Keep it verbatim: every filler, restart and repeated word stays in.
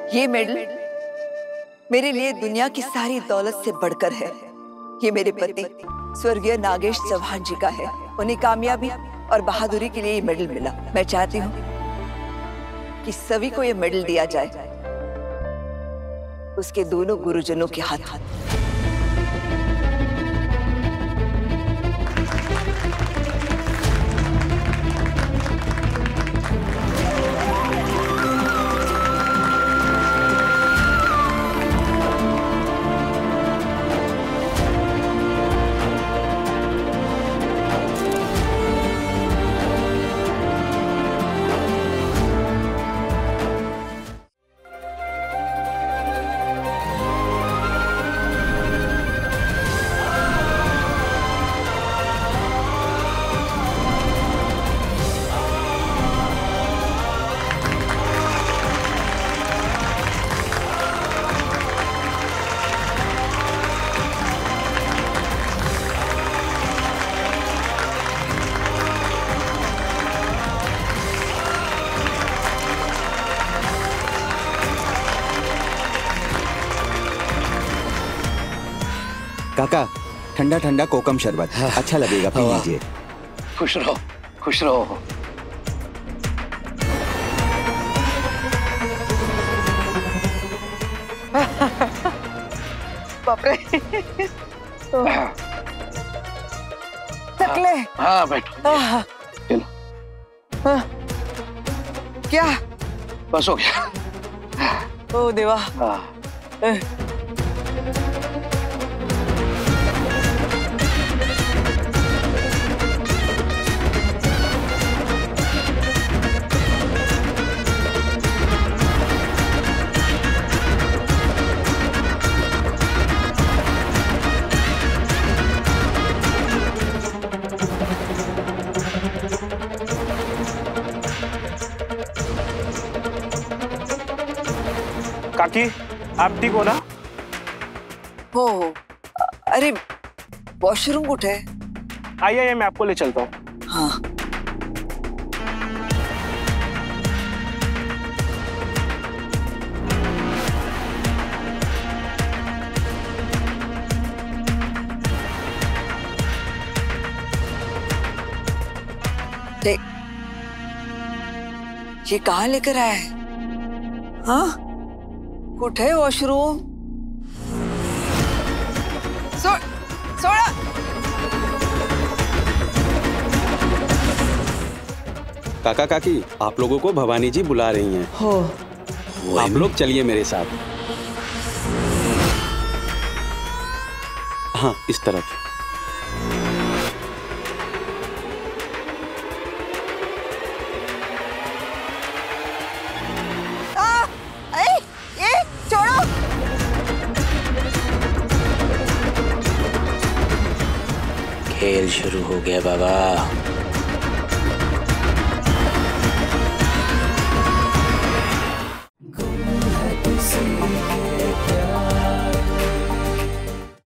ये मेडल मेरे लिए दुनिया की सारी दौलत से बढ़कर है। ये मेरे पति स्वर्गीय नागेश चौहान जी का है। उन्हें कामयाबी और बहादुरी के लिए ये मेडल मिला। मैं चाहती हूँ कि सभी को ये मेडल दिया जाए, उसके दोनों गुरुजनों के हाथ हाथ। काका, ठंडा ठंडा कोकम शरबत। हाँ। अच्छा लगेगा, पी लीजिए। खुश रहो, खुश रहो। बाप रे। चकले। हाँ बैठो। चलो। हाँ। क्या? बस हो गया। ओ देवा। हाँ। काकी, आप ठीक हो ना? हो, अरे वॉशरूम उठे। आइए आइए, मैं आपको ले चलता हूँ। हाँ। ये कहाँ लेकर आया है? हाँ, कुछ है वॉशरूम? सो, सोड़ा। काका काकी, आप लोगों को भवानी जी बुला रही हैं। हो, आप लोग चलिए मेरे साथ। हाँ, इस तरफ। खेल शुरू हो गया बाबा।